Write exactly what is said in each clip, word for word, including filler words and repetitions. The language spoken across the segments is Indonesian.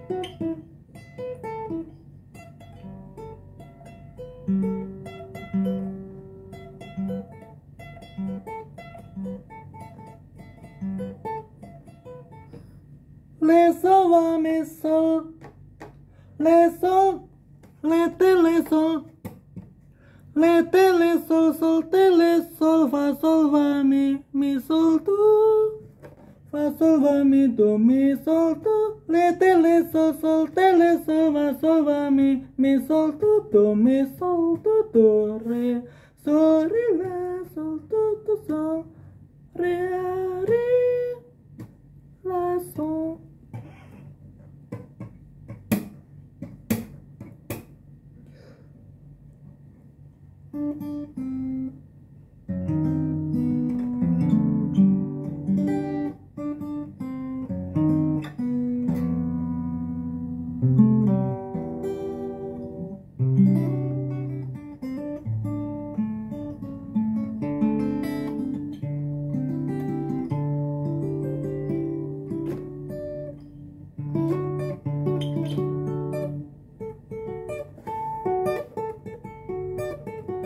Le sol va mi sol, le sol, le te le sol, le te le sol, sol te le sol, fa sol va mi, mi sol tu, fa sol va mi do mi sol tu, le te le sol, sol te le sol, fa sol va mi, mi sol tu do mi sol tu do re, sol re la sol tu tu sol, re a re la sol.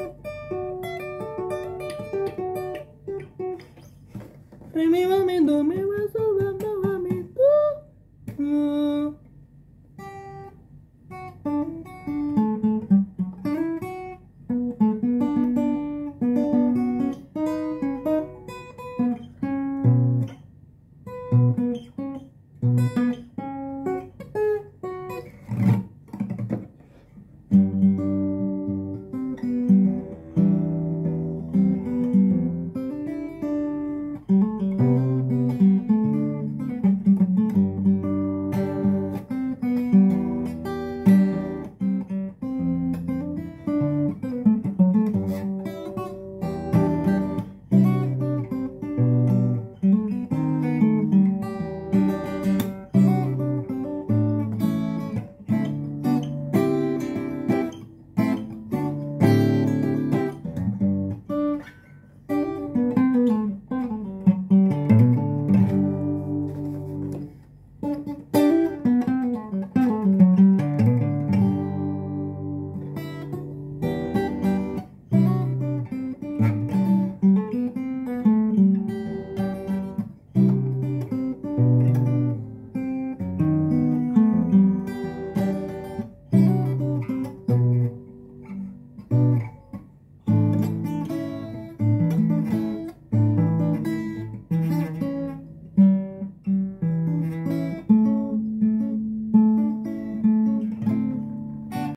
Re mi va mi do mi